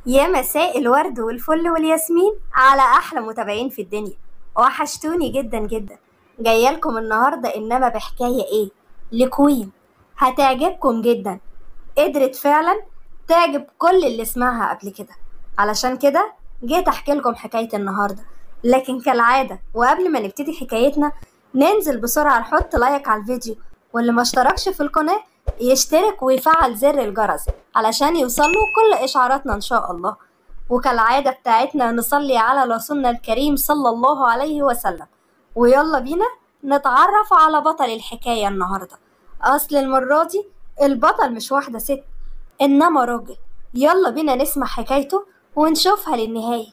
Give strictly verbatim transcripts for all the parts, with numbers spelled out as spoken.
يا مساء الورد والفل والياسمين على احلى متابعين في الدنيا. وحشتوني جدا جدا. جايه لكم النهارده انما بحكايه ايه؟ لكوين هتعجبكم جدا. قدرت فعلا تعجب كل اللي سمعها قبل كده. علشان كده جيت احكي لكم حكايه النهارده. لكن كالعاده وقبل ما نبتدي حكايتنا، ننزل بسرعه نحط لايك على الفيديو، واللي ما اشتركش في القناه يشترك ويفعل زر الجرس علشان يوصله كل إشعاراتنا إن شاء الله. وكالعادة بتاعتنا نصلي على رسولنا الكريم صلى الله عليه وسلم. ويلا بينا نتعرف على بطل الحكاية النهاردة. أصل المرة دي البطل مش واحدة ست، إنما راجل. يلا بينا نسمع حكايته ونشوفها للنهاية.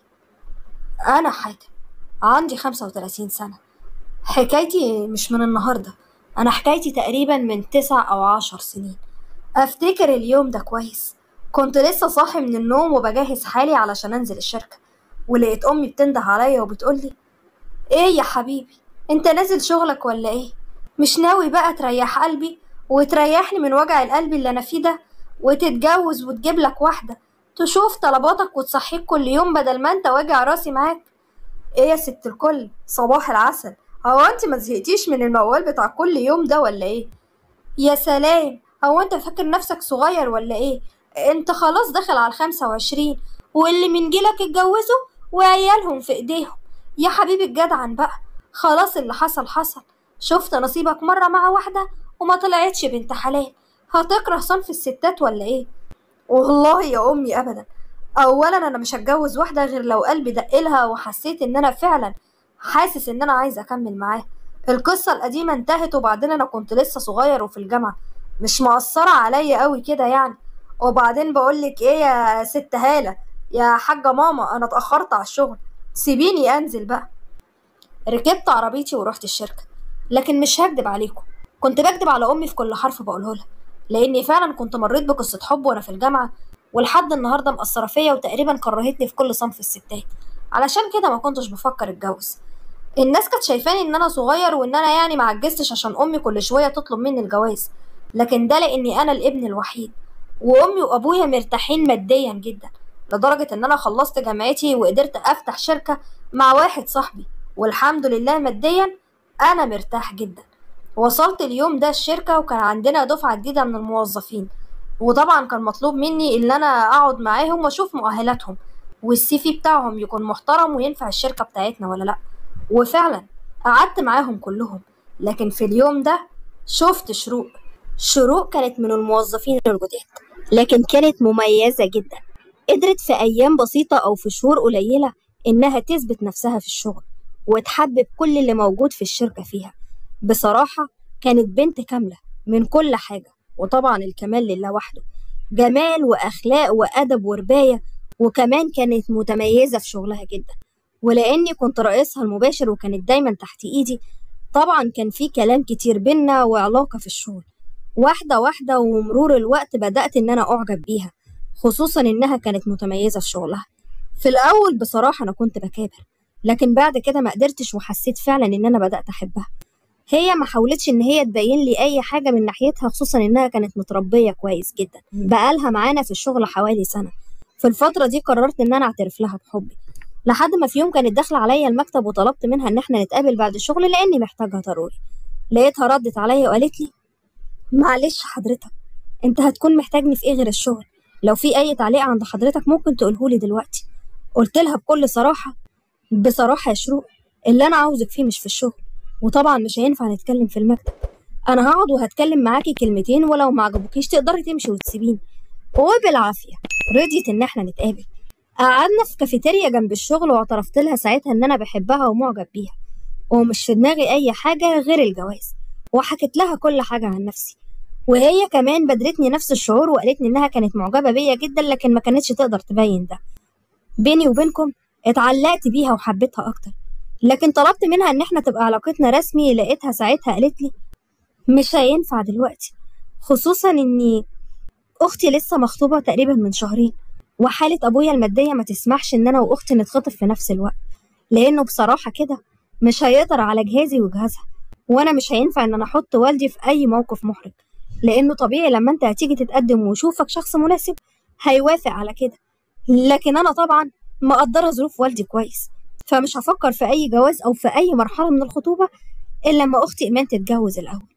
أنا حاتم، عندي خمسة وتلاتين سنة. حكايتي مش من النهاردة، أنا حكايتي تقريبا من تسع أو عشر سنين. أفتكر اليوم ده كويس. كنت لسه صاحي من النوم وبجهز حالي علشان أنزل الشركة، ولقيت أمي بتنده عليا وبتقولي: إيه يا حبيبي، أنت نازل شغلك ولا إيه؟ مش ناوي بقى تريح قلبي وتريحني من وجع القلب اللي أنا فيه ده، وتتجوز وتجيب لك واحدة تشوف طلباتك وتصحيك كل يوم بدل ما أنت واجع راسي معاك؟ إيه يا ست الكل، صباح العسل. هو أنت ما زهقتيش من الموال بتاع كل يوم ده ولا إيه؟ يا سلام، هو انت فاكر نفسك صغير ولا ايه؟ انت خلاص داخل على الخمسة وعشرين، واللي من جيلك اتجوزوا وعيالهم في ايديهم. يا حبيبي الجدعن بقى، خلاص اللي حصل حصل. شفت نصيبك مرة مع واحدة وما طلعتش بنت حلال. هتكره صنف الستات ولا ايه؟ والله يا امي ابدا. اولا انا مش هتجوز واحده غير لو قلبي دقلها وحسيت ان انا فعلا حاسس ان انا عايزه اكمل معاها. القصه القديمه انتهت، وبعدين انا كنت لسه صغير وفي الجامعه، مش مقصره عليا قوي كده يعني. وبعدين بقولك ايه يا ست هاله، يا حاجه ماما، انا اتاخرت على الشغل، سيبيني انزل بقى. ركبت عربيتي ورحت الشركة. لكن مش هكدب عليكم، كنت بكدب على أمي في كل حرف بقوله لها، لأني فعلا كنت مريت بقصة حب وأنا في الجامعة، ولحد النهاردة مأثرة فيا وتقريبا كرهتني في كل صنف الستات. علشان كده ما كنتش بفكر اتجوز. الناس كانت شايفاني ان انا صغير وان انا يعني معجزتش عشان امي كل شويه تطلب مني الجواز، لكن ده لاني انا الابن الوحيد، وامي وابويا مرتاحين ماديا جدا، لدرجه ان انا خلصت جامعتي وقدرت افتح شركه مع واحد صاحبي، والحمد لله ماديا انا مرتاح جدا. وصلت اليوم ده الشركه وكان عندنا دفعه جديده من الموظفين، وطبعا كان مطلوب مني ان انا اقعد معاهم واشوف مؤهلاتهم والسي في بتاعهم يكون محترم وينفع الشركه بتاعتنا ولا لا. وفعلا قعدت معاهم كلهم. لكن في اليوم ده شفت شروق. شروق كانت من الموظفين الجداد، لكن كانت مميزة جدا. قدرت في أيام بسيطة أو في شهور قليلة إنها تثبت نفسها في الشغل وتحبب كل اللي موجود في الشركة فيها. بصراحة كانت بنت كاملة من كل حاجة، وطبعا الكمال لله وحده. جمال وأخلاق وأدب ورباية، وكمان كانت متميزة في شغلها جدا. ولأني كنت رئيسها المباشر وكانت دايما تحت إيدي، طبعا كان في كلام كتير بينا وعلاقة في الشغل. واحدة واحدة ومرور الوقت بدأت إن أنا أعجب بيها، خصوصا إنها كانت متميزة في شغلها. في الأول بصراحة أنا كنت بكابر، لكن بعد كده ما قدرتش وحسيت فعلا إن أنا بدأت أحبها. هي ما حاولتش إن هي تبين لي أي حاجة من ناحيتها، خصوصا إنها كانت متربية كويس جدا، بقالها معانا في الشغل حوالي سنة. في الفترة دي قررت إن أنا أعترف لها بحبي، لحد ما في يوم كانت داخلة عليا المكتب وطلبت منها إن إحنا نتقابل بعد الشغل لأني محتاجها ضروري. لقيتها ردت عليا وقالت لي: معلش حضرتك، أنت هتكون محتاجني في إيه غير الشغل؟ لو في أي تعليق عند حضرتك ممكن تقولهولي دلوقتي. قلت لها بكل صراحة: بصراحة يا شروق، اللي أنا عاوزك فيه مش في الشغل، وطبعا مش هينفع نتكلم في المكتب. أنا هقعد وهتكلم معاكي كلمتين، ولو ما عجبوكيش تقدري تمشي وتسيبيني. وبالعافية رضيت إن إحنا نتقابل. قعدنا في كافيتيريا جنب الشغل، واعترفت لها ساعتها إن أنا بحبها ومعجب بيها، ومش في دماغي أي حاجة غير الجواز. وحكيت لها كل حاجة عن نفسي، وهي كمان بدرتني نفس الشعور وقالت لي إنها كانت معجبة بيا جدا، لكن ما كانتش تقدر تبين ده. بيني وبينكم اتعلقت بيها وحبيتها أكتر، لكن طلبت منها إن إحنا تبقى علاقتنا رسمي. لقيتها ساعتها قالت لي: مش هينفع دلوقتي، خصوصا إني أختي لسه مخطوبة تقريبا من شهرين، وحالة أبويا المادية ما تسمحش إن أنا وأختي نتخطب في نفس الوقت، لأنه بصراحة كده مش هيقدر على جهازي وجهازها، وأنا مش هينفع إن أنا أحط والدي في أي موقف محرج، لأنه طبيعي لما أنت هتيجي تتقدم ويشوفك شخص مناسب هيوافق على كده. لكن أنا طبعا مقدرة ظروف والدي كويس، فمش هفكر في أي جواز أو في أي مرحلة من الخطوبة إلا لما أختي إيمان تتجوز الأول.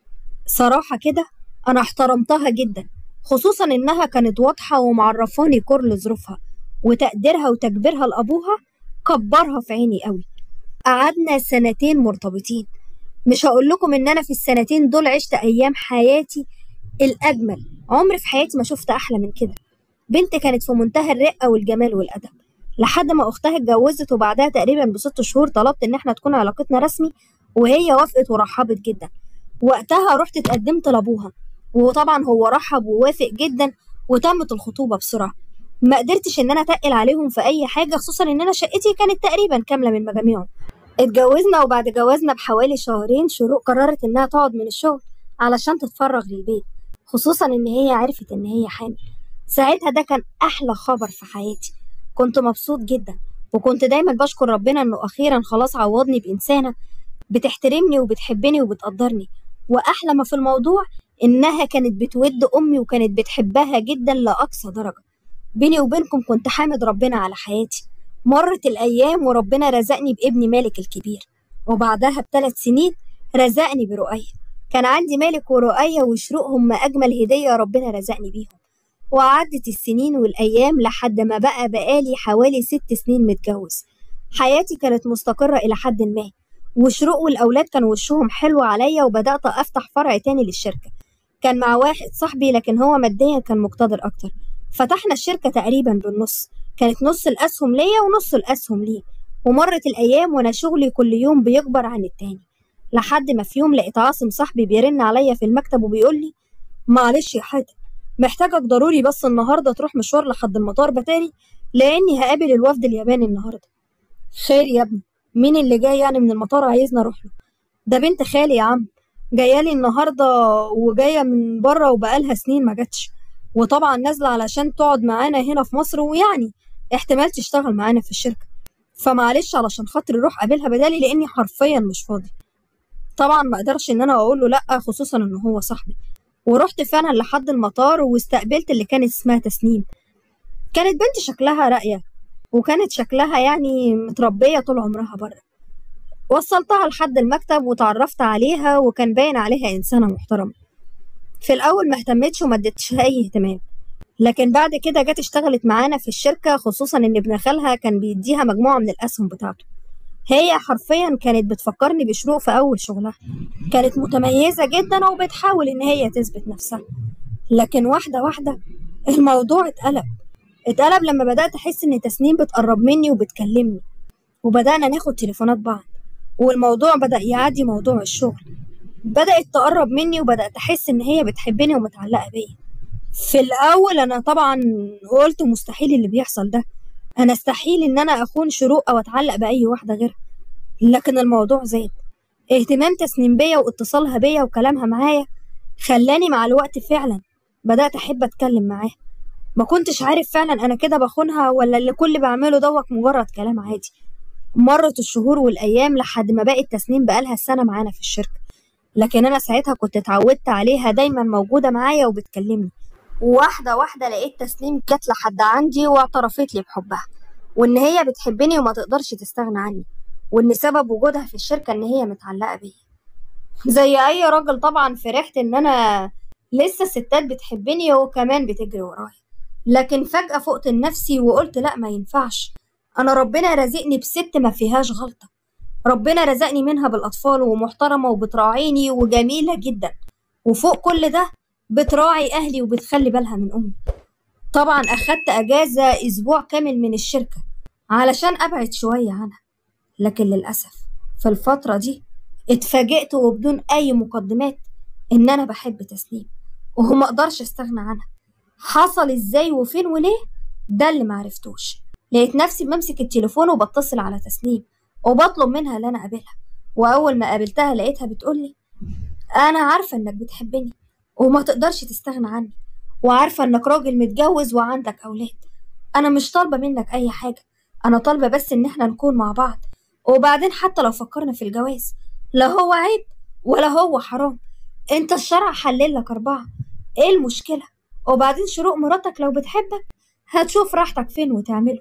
صراحة كده أنا احترمتها جدا، خصوصا إنها كانت واضحة ومعرفاني كل ظروفها، وتقديرها وتكبيرها لأبوها كبرها في عيني قوي. قعدنا سنتين مرتبطين، مش هقول لكم إن أنا في السنتين دول عشت أيام حياتي الأجمل. عمري في حياتي ما شفت أحلى من كده. بنت كانت في منتهى الرقة والجمال والأدب، لحد ما أختها اتجوزت، وبعدها تقريبا بست شهور طلبت إن احنا تكون علاقتنا رسمي، وهي وافقت ورحبت جدا. وقتها رحت اتقدمت لأبوها، وطبعا هو رحب ووافق جدا، وتمت الخطوبة بسرعة. ما قدرتش إن أنا أتقل عليهم في أي حاجة، خصوصا إن أنا شقتي كانت تقريبا كاملة من مجاميعهم. اتجوزنا، وبعد جوازنا بحوالي شهرين شروق قررت إنها تقعد من الشغل علشان تتفرغ للبيت، خصوصا إن هي عرفت إن هي حامل. ساعتها ده كان أحلى خبر في حياتي، كنت مبسوط جدا، وكنت دايما بشكر ربنا إنه أخيرا خلاص عوضني بإنسانة بتحترمني وبتحبني وبتقدرني. وأحلى ما في الموضوع إنها كانت بتود أمي وكانت بتحبها جدا لأقصى درجة. بيني وبينكم كنت حامد ربنا على حياتي. مرت الأيام وربنا رزقني بابني مالك الكبير، وبعدها بثلاث سنين رزقني برؤية. كان عندي مالك ورؤية وشروق هم أجمل هدية ربنا رزقني بيهم. وعدت السنين والأيام لحد ما بقى بقالي حوالي ست سنين متجوز. حياتي كانت مستقرة إلى حد ما، وشروق والأولاد كان وشهم حلو عليا، وبدأت أفتح فرع تاني للشركة. كان مع واحد صاحبي لكن هو ماديا كان مقتدر أكتر. فتحنا الشركة تقريبا بالنص، كانت نص الأسهم ليا ونص الأسهم ليه. ومرت الأيام وأنا شغلي كل يوم بيكبر عن التاني، لحد ما في يوم لقيت عاصم صاحبي بيرن عليا في المكتب وبيقول لي: معلش يا حاتم، محتاجك ضروري بس النهارده تروح مشوار لحد المطار بتاعي، لاني هقابل الوفد الياباني النهارده. خير يا ابني؟ مين اللي جاي يعني من المطار عايزني اروح له؟ ده بنت خالي يا عم، جايه لي النهارده وجايه من بره وبقالها سنين ما جاتش، وطبعا نازله علشان تقعد معانا هنا في مصر، ويعني احتمال تشتغل معانا في الشركه. فمعلش علشان خاطري روح قابلها بدالي لاني حرفيا مش فاضي. طبعا ما اقدرش ان انا اقول له لا، خصوصا ان هو صاحبي. ورحت فعلا لحد المطار واستقبلت اللي كانت اسمها تسنيم. كانت بنت شكلها راقية، وكانت شكلها يعني متربية طول عمرها بره. وصلتها لحد المكتب وتعرفت عليها، وكان باين عليها إنسانة محترمة. في الأول ما اهتمتش وما اديتش أي اهتمام، لكن بعد كده جت اشتغلت معانا في الشركة، خصوصا إن ابن خالها كان بيديها مجموعة من الأسهم بتاعته. هي حرفيا كانت بتفكرني بشروق في أول شغلها، كانت متميزة جدا وبتحاول إن هي تثبت نفسها. لكن واحدة واحدة الموضوع اتقلب اتقلب لما بدأت أحس إن تسنيم بتقرب مني وبتكلمني، وبدأنا ناخد تليفونات بعض، والموضوع بدأ يعدي موضوع الشغل. بدأت تقرب مني وبدأت أحس إن هي بتحبني ومتعلقة بيا. في الأول أنا طبعا قلت مستحيل اللي بيحصل ده، أنا استحيل إن أنا أخون شروق أو أتعلق بأي واحدة غيرها. لكن الموضوع زاد، اهتمام تسنيم بيا واتصالها بيا وكلامها معايا خلاني مع الوقت فعلا بدأت أحب أتكلم معاها. ما كنتش عارف فعلا أنا كده بخونها ولا اللي كل بعمله دوت مجرد كلام عادي. مرت الشهور والأيام لحد ما بقت تسنيم بقالها السنة معانا في الشركة، لكن أنا ساعتها كنت اتعودت عليها دايما موجودة معايا وبتكلمني. واحدة واحدة لقيت تسنيم جت لحد عندي واعترفت لي بحبها، وإن هي بتحبني وما تقدرش تستغنى عني، وإن سبب وجودها في الشركة إن هي متعلقة بيا. زي أي راجل طبعا فرحت إن أنا لسه الستات بتحبني وكمان بتجري ورايا. لكن فجأة فقت لنفسي وقلت لأ، ما ينفعش. أنا ربنا رزقني بست ما فيهاش غلطة، ربنا رزقني منها بالأطفال ومحترمة وبتراعيني وجميلة جدا، وفوق كل ده بتراعي أهلي وبتخلي بالها من أمي. طبعا أخدت أجازة أسبوع كامل من الشركة علشان أبعد شوية عنها، لكن للأسف في الفترة دي اتفاجئت وبدون أي مقدمات إن أنا بحب تسنيم وما أقدرش أستغنى عنها. حصل إزاي وفين وليه ده اللي معرفتوش. لقيت نفسي بمسك التليفون وبتصل على تسنيم وبطلب منها إن أنا أقابلها، وأول ما قابلتها لقيتها بتقولي: أنا عارفة إنك بتحبني وما تقدرش تستغنى عني، وعارفة إنك راجل متجوز وعندك أولاد. أنا مش طالبة منك أي حاجة، أنا طالبة بس إن إحنا نكون مع بعض. وبعدين حتى لو فكرنا في الجواز لا هو عيب ولا هو حرام، أنت الشرع حلل لك أربعة، إيه المشكلة؟ وبعدين شروق مراتك لو بتحبك هتشوف راحتك فين وتعمله.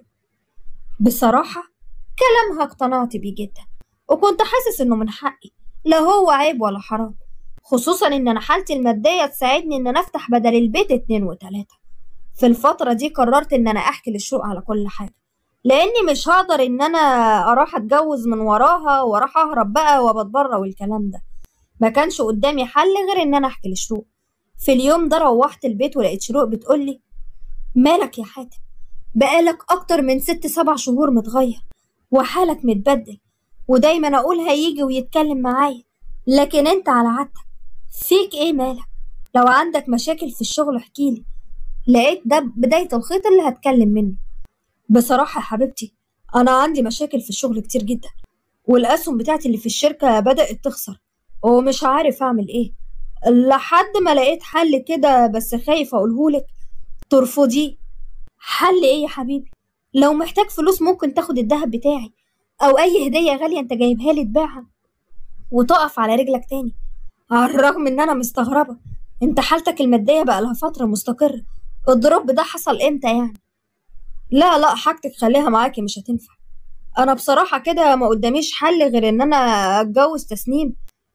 بصراحة كلامها اقتنعت بيه جدا، وكنت حاسس انه من حقي، لا هو عيب ولا حرام، خصوصا ان انا حالتي المادية تساعدني ان انا افتح بدل البيت اتنين وتلاتة. في الفترة دي قررت ان انا احكي للشروق على كل حاجة، لاني مش هقدر ان انا اروح اتجوز من وراها واروح اهرب بقى وبتبرى والكلام ده. ما كانش قدامي حل غير ان انا احكي لشروق. في اليوم ده روحت البيت ولقيت شروق بتقولي: مالك يا حاتم؟ بقالك اكتر من ست سبع شهور متغير وحالك متبدل، ودايما اقول هيجي ويتكلم معايا، لكن انت على عادتك. فيك ايه؟ مالك؟ لو عندك مشاكل في الشغل احكيلي. لقيت ده بداية الخيط اللي هتكلم منه. بصراحة يا حبيبتي، انا عندي مشاكل في الشغل كتير جدا، والاسهم بتاعتي اللي في الشركة بدأت تخسر، ومش عارف اعمل ايه، لحد ما لقيت حل كده بس خايف اقولهولك ترفضيه. حل ايه يا حبيبي؟ لو محتاج فلوس ممكن تاخد الذهب بتاعي، او اي هدية غالية انت جايبها لي تبيعها وتقف على رجلك تاني. على الرغم ان انا مستغربة، انت حالتك المادية بقى لها فترة مستقرة، الدروب ده حصل امتى يعني؟ لا لا، حاجتك خليها معاكي، مش هتنفع. انا بصراحة كده ما قداميش حل غير ان انا اتجوز تسنيم.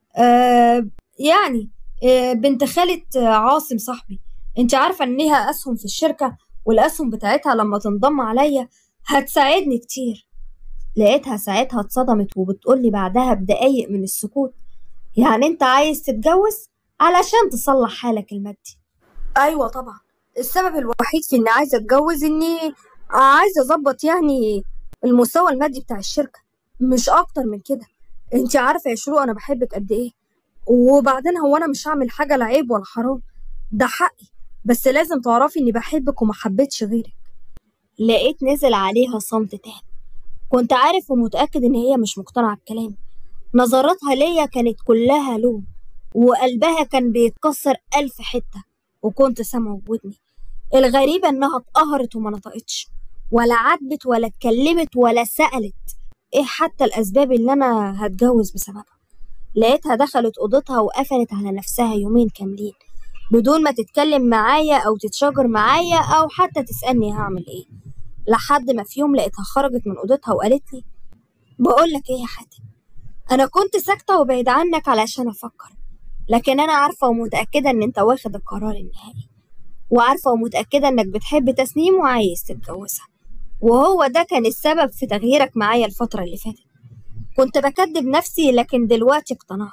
آه يعني آه بنت خالة آه، عاصم صاحبي. انت عارفة ان ليها اسهم في الشركة، والاسهم بتاعتها لما تنضم عليا هتساعدني كتير. لقيتها ساعتها اتصدمت وبتقولي بعدها بدقايق من السكوت: يعني انت عايز تتجوز علشان تصلح حالك المادي؟ ايوه طبعا، السبب الوحيد في اني عايزه اتجوز اني عايزه اظبط يعني المستوى المادي بتاع الشركه، مش اكتر من كده. انت عارفه يا شروق انا بحبك قد ايه، وبعدين هو انا مش هعمل حاجه لا عيب ولا حرام، ده حقي، بس لازم تعرفي اني بحبك وما حبيتش غيرك. لقيت نزل عليها صمت تام. كنت عارف ومتأكد إن هي مش مقتنعة بكلامي. نظراتها ليا كانت كلها لوم، وقلبها كان بيتكسر ألف حتة، وكنت سامعه بودني. الغريبة إنها اتقهرت وما نطقتش، ولا عاتبت ولا اتكلمت ولا سألت إيه حتى الأسباب اللي أنا هتجوز بسببها. لقيتها دخلت أوضتها وقفلت على نفسها يومين كاملين بدون ما تتكلم معايا أو تتشاجر معايا أو حتى تسألني هعمل إيه، لحد ما في يوم لقيتها خرجت من أوضتها وقالت لي: بقولك إيه يا حاتم، أنا كنت ساكتة وبعيد عنك علشان أفكر، لكن أنا عارفة ومتأكدة إن أنت واخد القرار النهائي، وعارفة ومتأكدة إنك بتحب تسنيم وعايز تتجوزها، وهو ده كان السبب في تغييرك معايا الفترة اللي فاتت. كنت بكدب نفسي لكن دلوقتي اقتنعت.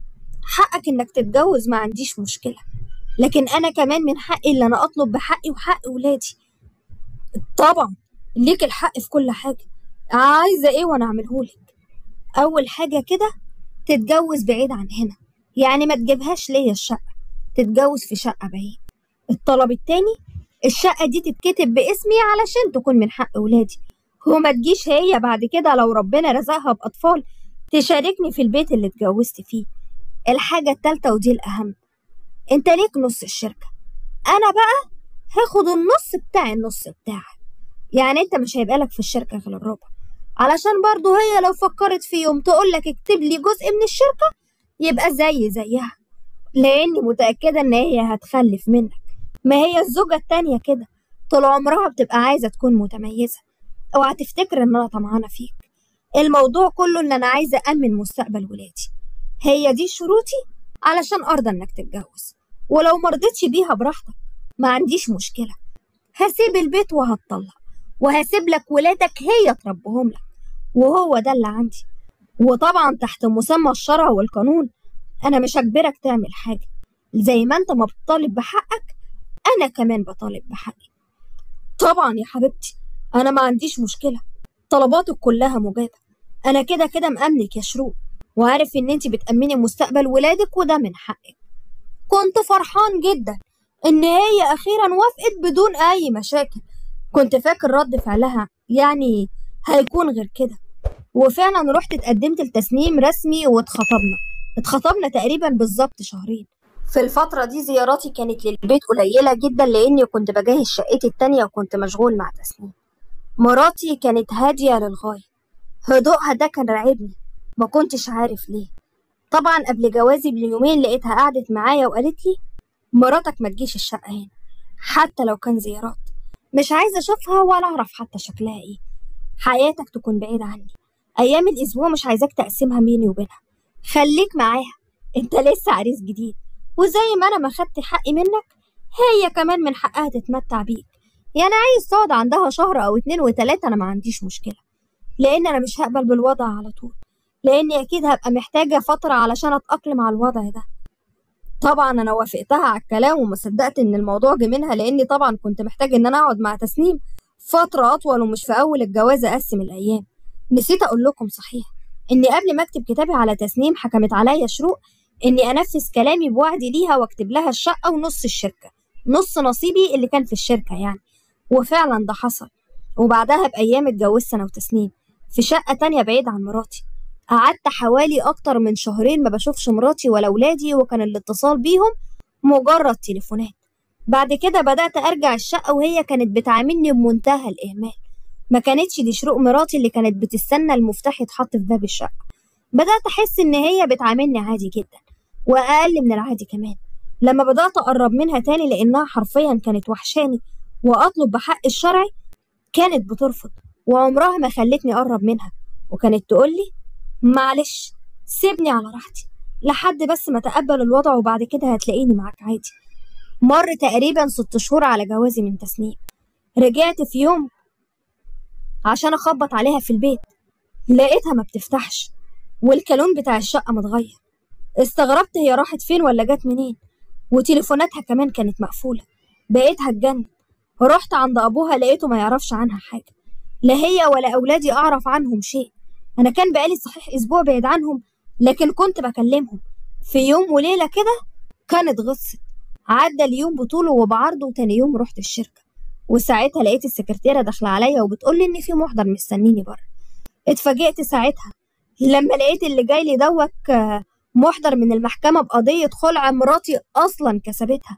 حقك إنك تتجوز، ما عنديش مشكلة، لكن أنا كمان من حقي اللي أنا أطلب بحقي وحق ولادي. طبعا ليك الحق في كل حاجة، عايزة إيه وأنا أعملهولك. أول حاجة كده تتجوز بعيد عن هنا، يعني ما تجيبهاش ليا الشقة، تتجوز في شقة بعيد. الطلب التاني، الشقة دي تتكتب باسمي علشان تكون من حق ولادي، وما تجيش هي بعد كده لو ربنا رزقها بأطفال تشاركني في البيت اللي اتجوزت فيه. الحاجة التالتة ودي الأهم، انت ليك نص الشركة، أنا بقى هاخد النص بتاع النص بتاعك. يعني انت مش هيبقى لك في الشركة غير الربع، علشان برضو هي لو فكرت في يوم تقولك اكتب لي جزء من الشركة يبقى زي زيها، لاني متأكدة ان هي هتخلف منك. ما هي الزوجة التانية كده طول عمرها بتبقى عايزة تكون متميزة. اوعى تفتكر ان انا طمعانة فيك، الموضوع كله ان انا عايزة أأمن مستقبل ولادي. هي دي شروطي علشان ارضى انك تتجوز، ولو مرضتش بيها براحتك، ما عنديش مشكلة. هسيب البيت وهتطلق، وهسيب لك ولادك هي تربهم لك، وهو ده اللي عندي. وطبعا تحت مسمى الشرع والقانون، انا مش هجبرك تعمل حاجة. زي ما انت ما بتطالب بحقك، انا كمان بطالب بحقي. طبعا يا حبيبتي، انا ما عنديش مشكلة، طلباتك كلها مجابة. انا كده كده مأمنك يا شروق، وعارف ان انت بتأمني مستقبل ولادك وده من حقك. كنت فرحان جدا ان هي اخيرا وافقت بدون اي مشاكل. كنت فاكر رد فعلها يعني هيكون غير كده. وفعلا رحت اتقدمت لتسنيم رسمي واتخطبنا. اتخطبنا تقريبا بالظبط شهرين. في الفترة دي زياراتي كانت للبيت قليلة جدا لاني كنت بجهز شقتي التانية وكنت مشغول مع تسنيم. مراتي كانت هادية للغاية، هدوءها ده كان راعبني، ما كنتش عارف ليه. طبعا قبل جوازي بيومين لقيتها قعدت معايا وقالت لي: مراتك ما تجيش الشقة هنا حتى لو كان زيارات، مش عايزة اشوفها ولا اعرف حتى شكلها ايه. حياتك تكون بعيدة عني. ايام الاسبوع مش عايزاك تقسمها بيني وبينها. خليك معاها. انت لسه عريس جديد، وزي ما انا ما خدت حقي منك، هي كمان من حقها تتمتع بيك. يعني عايز تقعد عندها شهر او اتنين وتلاتة، انا ما عنديش مشكلة، لان انا مش هقبل بالوضع على طول، لاني اكيد هبقى محتاجة فترة علشان اتأقلم على الوضع ده. طبعا انا وافقتها على الكلام وما صدقت ان الموضوع جه منها، لاني طبعا كنت محتاج ان انا اقعد مع تسنيم فترة اطول، ومش في اول الجواز اقسم الايام. نسيت اقول لكم صحيح اني قبل ما اكتب كتابي على تسنيم حكمت عليا شروق اني انفذ كلامي بوعدي ليها واكتب لها الشقة ونص الشركة، نص نصيبي اللي كان في الشركة يعني. وفعلا ده حصل. وبعدها بايام اتجوزت انا وتسنيم في شقة تانية بعيد عن مراتي. قعدت حوالي أكتر من شهرين ما بشوفش مراتي ولا ولادي، وكان الاتصال بيهم مجرد تليفونات. بعد كده بدأت أرجع الشقة وهي كانت بتعاملني بمنتهى الإهمال. ما كانتش دي شروق مراتي اللي كانت بتستنى المفتاح يتحط في باب الشقة. بدأت أحس إن هي بتعاملني عادي جدا، وأقل من العادي كمان. لما بدأت أقرب منها تاني لأنها حرفيا كانت وحشاني وأطلب بحق الشرعي، كانت بترفض، وعمرها ما خلتني أقرب منها، وكانت تقولي معلش سيبني على راحتي لحد بس ما اتقبل الوضع، وبعد كده هتلاقيني معاك عادي. مر تقريبا ست شهور على جوازي من تسنيم. رجعت في يوم عشان اخبط عليها في البيت، لقيتها ما بتفتحش، والكالون بتاع الشقة متغير. استغربت هي راحت فين ولا جت منين، وتليفوناتها كمان كانت مقفولة. بقيت هتجنن. رحت عند ابوها لقيته ما يعرفش عنها حاجة، لا هي ولا اولادي اعرف عنهم شيء. انا كان بقالي صحيح اسبوع بعيد عنهم، لكن كنت بكلمهم. في يوم وليلة كده كانت غصت. عدى اليوم بطوله وبعرضه، وتاني يوم رحت الشركة، وساعتها لقيت السكرتيرة داخلة عليا وبتقولي ان في محضر مستنيني بره. اتفاجئت ساعتها لما لقيت اللي جاي لي دوك محضر من المحكمة بقضية خلع مراتي اصلا كسبتها.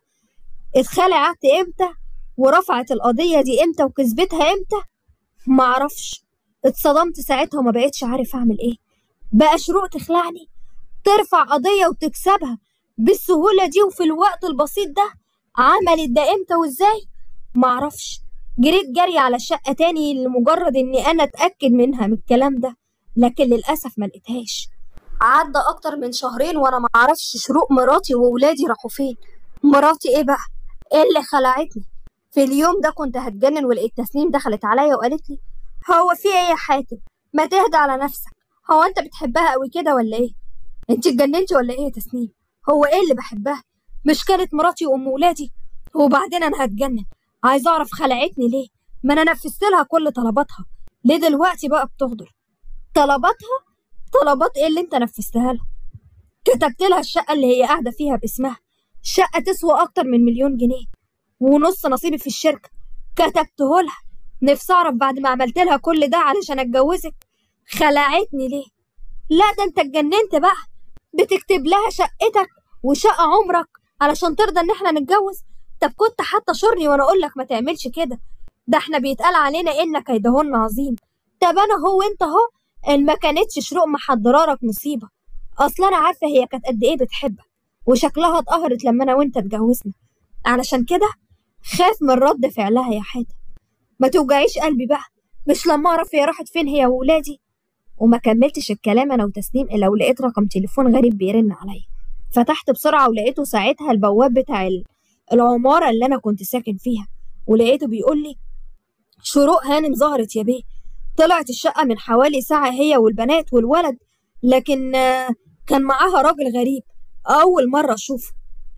اتخلعت امتى ورفعت القضية دي امتى وكسبتها امتى معرفش. اتصدمت ساعتها وما بقتش عارف اعمل ايه. بقى شروق تخلعني، ترفع قضية وتكسبها بالسهولة دي وفي الوقت البسيط ده؟ عملت ده امتى وازاي؟ معرفش. جريت جري على الشقة تاني لمجرد اني انا اتأكد منها من الكلام ده، لكن للأسف ما لقيتهاش. عدى اكتر من شهرين وانا معرفش شروق مراتي وولادي راحوا فين. مراتي ايه بقى؟ ايه اللي خلعتني؟ في اليوم ده كنت هتجنن، ولقيت تسنيم دخلت عليا وقالت لي هو في ايه يا حاتم؟ ما تهدى على نفسك. هو انت بتحبها قوي كده ولا ايه؟ انت اتجننتي ولا ايه يا تسنيم؟ هو ايه اللي بحبها؟ مش كانت مراتي وام ولادي؟ وبعدين انا هتجنن. عايز اعرف خلعتني ليه؟ ما انا نفذت لها كل طلباتها، ليه دلوقتي بقى بتغدر؟ طلباتها؟ طلبات ايه اللي انت نفذتها لها؟ كتبت لها الشقه اللي هي قاعده فيها باسمها، شقه تسوى اكتر من مليون جنيه، ونص نصيبي في الشركه كتبته لها. نفسي اعرف بعد ما عملت لها كل ده علشان اتجوزك خلعتني ليه؟ لا ده انت اتجننت بقى. بتكتب لها شقتك وشقة عمرك علشان ترضى ان احنا نتجوز؟ طب كنت حتى شورني وانا اقول لك ما تعملش كده. ده احنا بيتقال علينا انك كيدهن عظيم. طب انا هو انت اهو ان ما كانتش شروق محضرالك مصيبة. اصلا انا عارفة هي كانت قد ايه بتحبك، وشكلها اتقهرت لما انا وانت اتجوزنا. علشان كده خاف من رد فعلها يا حاتم. ما توجعيش قلبي بقى، مش لما اعرف هي راحت فين هي وولادي. وما كملتش الكلام انا وتسنيم الا ولقيت رقم تليفون غريب بيرن عليا. فتحت بسرعه ولقيته ساعتها البواب بتاع العماره اللي انا كنت ساكن فيها، ولقيته بيقول لي شروق هانم ظهرت يا بيه. طلعت الشقه من حوالي ساعه هي والبنات والولد، لكن كان معاها راجل غريب اول مره اشوفه.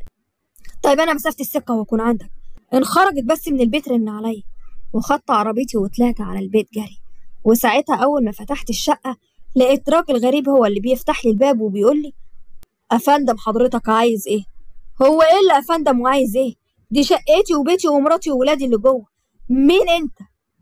طيب انا مسافه السكه واكون عندك. ان خرجت بس من البيت رن عليا، وخدت عربيتي وطلعت على البيت جري. وساعتها أول ما فتحت الشقة لقيت راجل غريب هو اللي بيفتح لي الباب وبيقول لي أفندم حضرتك عايز إيه؟ هو إيه اللي أفندم وعايز إيه؟ دي شقتي وبيتي ومراتي وولادي اللي جوه. مين أنت؟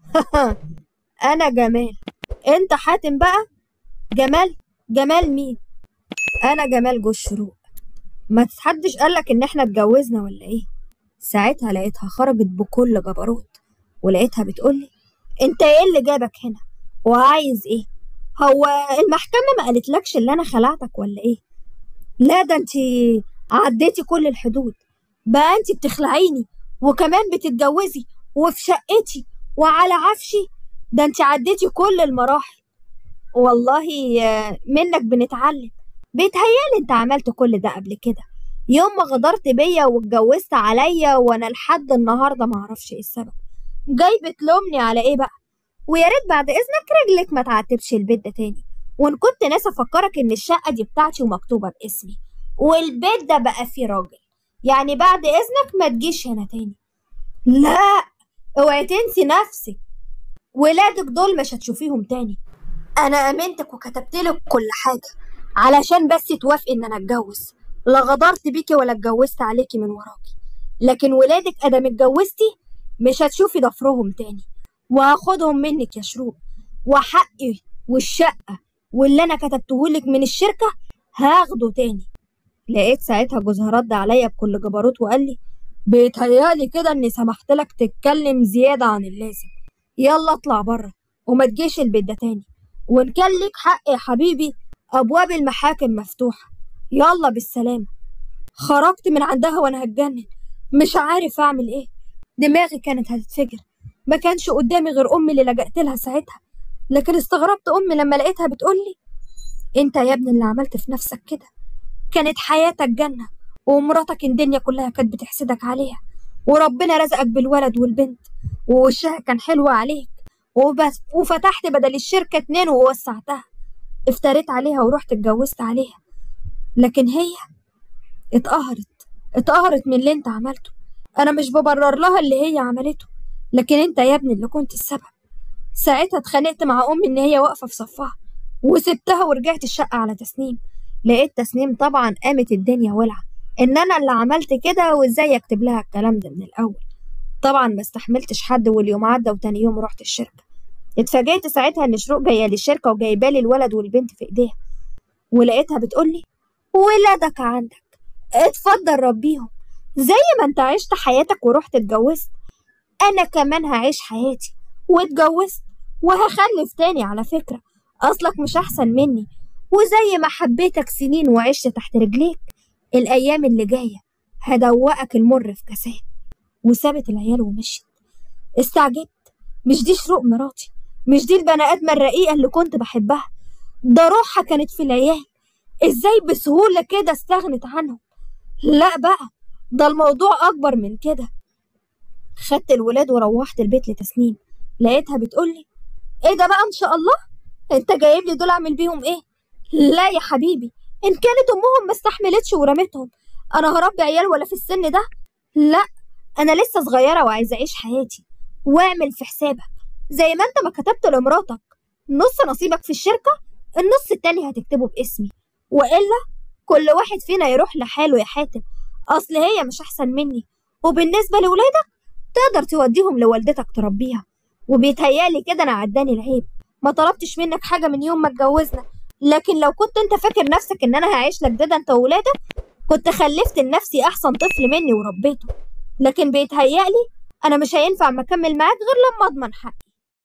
أنا جمال. أنت حاتم بقى؟ جمال؟ جمال مين؟ أنا جمال جوز شروق. ما تحدش قالك إن إحنا اتجوزنا ولا إيه؟ ساعتها لقيتها خرجت بكل جبروت، ولقيتها بتقولي أنت إيه اللي جابك هنا؟ وعايز ايه؟ هو المحكمة ما قالتلكش اللي انا خلعتك ولا ايه؟ لا ده انت عديتي كل الحدود. بقى انت بتخلعيني وكمان بتتجوزي وفي شقتي وعلى عفشي. ده انت عديتي كل المراحل. والله آه، منك بنتعلم. بيتهيالي انت عملت كل ده قبل كده، يوم ما غدرت بيا واتجوزت عليا، وانا لحد النهارده معرفش ايه السبب. جاي بتلومني على ايه بقى؟ ويا ريت بعد اذنك رجلك ما تعتبش البيت ده تاني. وان كنت ناس افكرك ان الشقه دي بتاعتي ومكتوبه باسمي، والبيت ده بقى فيه راجل. يعني بعد اذنك ما تجيش هنا تاني. لا، اوعي تنسي نفسك. ولادك دول مش هتشوفيهم تاني. انا امنتك وكتبت لك كل حاجه علشان بس توافقي ان انا اتجوز. لا غدرت بيكي ولا اتجوزت عليكي من وراكي. لكن ولادك ادام اتجوزتي مش هتشوفي ضفرهم تاني، وهاخدهم منك يا شروق. وحقي والشقه واللي انا كتبتهولك من الشركه هاخده تاني. لقيت ساعتها جوزها رد عليا بكل جبروت وقال لي: بيتهيالي كده اني سمحت لك تتكلم زياده عن اللازم. يلا اطلع بره وما تجيش البيت ده تاني. وان كان ليك حق يا حبيبي، ابواب المحاكم مفتوحه. يلا بالسلامه. خرجت من عندها وانا هتجنن، مش عارف اعمل ايه. دماغي كانت هتتفجر. ما كانش قدامي غير امي اللي لجأت لها ساعتها. لكن استغربت امي لما لقيتها بتقولي: انت يا ابني اللي عملت في نفسك كده. كانت حياتك جنه، ومراتك الدنيا كلها كانت بتحسدك عليها، وربنا رزقك بالولد والبنت، ووشها كان حلو عليك، وبس وفتحت بدل الشركه اتنين ووسعتها. افتريت عليها ورحت اتجوزت عليها. لكن هي اتقهرت اتقهرت من اللي انت عملته. انا مش ببرر لها اللي هي عملته، لكن انت يا ابني اللي كنت السبب. ساعتها اتخانقت مع امي ان هي واقفه في صفها، وسبتها ورجعت الشقه على تسنيم. لقيت تسنيم طبعا قامت الدنيا ولعه ان انا اللي عملت كده، وازاي اكتب لها الكلام ده من الاول. طبعا ما استحملتش حد، واليوم عدى وتاني يوم رحت الشركه. اتفاجئت ساعتها ان شروق جايه للشركه وجايبالي الولد والبنت في ايديها، ولقيتها بتقولي: ولادك عندك، اتفضل ربيهم زي ما انت عشت حياتك ورحت اتجوزت. انا كمان هعيش حياتي واتجوزت وهخلف تاني على فكرة. اصلك مش احسن مني، وزي ما حبيتك سنين وعشت تحت رجليك، الايام اللي جاية هدوقك المر في كاسات. وسابت العيال ومشيت. استعجبت. مش دي شروق مراتي؟ مش دي البني ادمة الرقيقة اللي كنت بحبها؟ ده روحها كانت في العيال. ازاي بسهولة كده استغنت عنهم؟ لا بقى، ده الموضوع اكبر من كده. خدت الولاد وروحت البيت لتسنيم. لقيتها بتقولي: ايه ده بقى ان شاء الله؟ انت جايب لي دول اعمل بيهم ايه؟ لا يا حبيبي، ان كانت امهم ما استحملتش ورمتهم، انا هربي عيال ولا في السن ده؟ لا، انا لسه صغيره وعايزه اعيش حياتي. واعمل في حسابك زي ما انت ما كتبت لمراتك نص نصيبك في الشركه، النص التاني هتكتبه باسمي. والا كل واحد فينا يروح لحاله يا حاتم. اصل هي مش احسن مني، وبالنسبه لولادك تقدر توديهم لوالدتك تربيها. وبيتهيالي كده انا عداني العيب. ما طلبتش منك حاجه من يوم ما اتجوزنا، لكن لو كنت انت فاكر نفسك ان انا هعيش لك ده انت وولادك، كنت خلفت لنفسي احسن طفل مني وربيته. لكن بيتهيالي انا مش هينفع ما اكمل معاك غير لما اضمن حقي.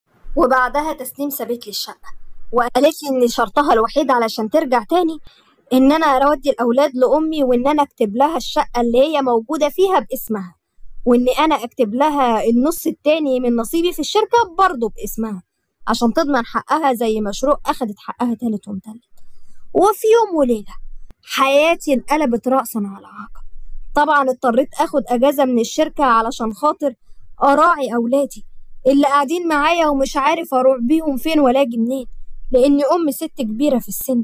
وبعدها تسنيم سابت لي الشقه، وقالت لي ان شرطها الوحيد علشان ترجع تاني ان انا اودي الاولاد لامي، وان انا اكتب لها الشقه اللي هي موجوده فيها باسمها، وان انا اكتب لها النص التاني من نصيبي في الشركه برضه باسمها، عشان تضمن حقها زي ما شروق اخدت حقها تالت ومتلت. وفي يوم وليله حياتي انقلبت راسا على عقب. طبعا اضطريت اخد اجازه من الشركه علشان خاطر اراعي اولادي اللي قاعدين معايا، ومش عارف اروح بيهم فين ولا اجي منين، لان امي ست كبيره في السن.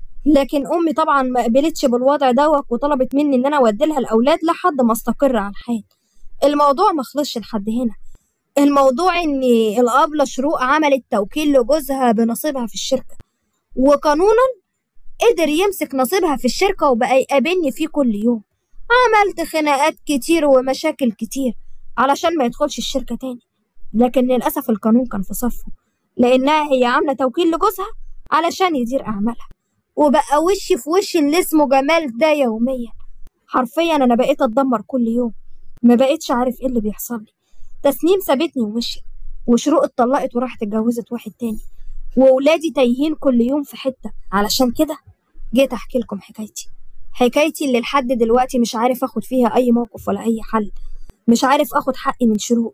لكن امي طبعا ما قبلتش بالوضع دوت، وطلبت مني ان انا اودي لها الاولاد لحد ما استقر على الحال. الموضوع ما خلصش لحد هنا. الموضوع ان الابله شروق عملت توكيل لجوزها بنصيبها في الشركه، وقانونا قدر يمسك نصيبها في الشركه وبقى يقابلني فيه كل يوم. عملت خناقات كتير ومشاكل كتير علشان ما يدخلش الشركه تاني، لكن للاسف القانون كان في صفه، لانها هي عامله توكيل لجوزها علشان يدير اعمالها. وبقى وشي في وش اللي اسمه جمال ده يوميا. حرفيا انا بقيت اتدمر كل يوم، ما بقيتش عارف ايه اللي بيحصل لي. تسنيم سابتني ومشيت، وشروق اتطلقت وراحت اتجوزت واحد تاني، وولادي تايهين كل يوم في حته. علشان كده جيت احكي لكم حكايتي حكايتي اللي لحد دلوقتي مش عارف اخد فيها اي موقف ولا اي حل. مش عارف اخد حقي من شروق،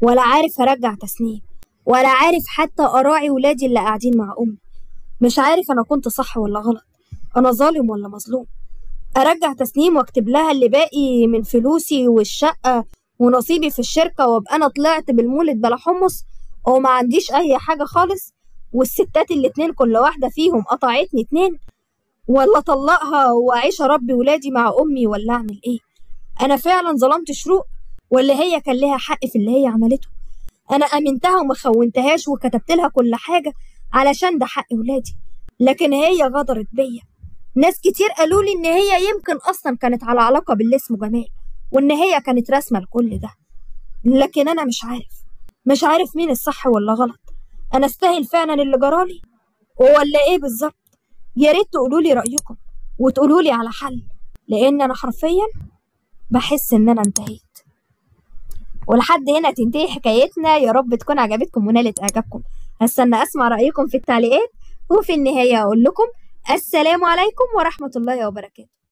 ولا عارف ارجع تسنيم، ولا عارف حتى اراعي ولادي اللي قاعدين مع امي. مش عارف انا كنت صح ولا غلط، انا ظالم ولا مظلوم. ارجع تسنيم واكتب لها اللي باقي من فلوسي والشقة ونصيبي في الشركة وابقى انا طلعت بالمولد بلا حمص وما عنديش اي حاجة خالص، والستات الاتنين كل واحدة فيهم قطعتني اتنين، ولا اطلقها واعيش اربي ولادي مع امي، ولا اعمل ايه؟ انا فعلا ظلمت شروق ولا هي كان لها حق في اللي هي عملته؟ انا امنتها وما خونتهاش وكتبت لها كل حاجة علشان ده حق ولادي، لكن هي غدرت بيا. ناس كتير قالوا لي ان هي يمكن اصلا كانت على علاقة باللي اسمه جمال، وان هي كانت راسمة لكل ده، لكن انا مش عارف مش عارف مين الصح ولا غلط. انا استاهل فعلا اللي جرالي ولا ايه بالظبط؟ يا ريت تقولوا لي رأيكم وتقولوا لي على حل، لان انا حرفيا بحس ان انا انتهيت. ولحد هنا تنتهي حكايتنا، يا رب تكون عجبتكم ونالت اعجابكم. هستنى اسمع رأيكم في التعليقات، وفي النهاية اقول لكم السلام عليكم ورحمة الله وبركاته.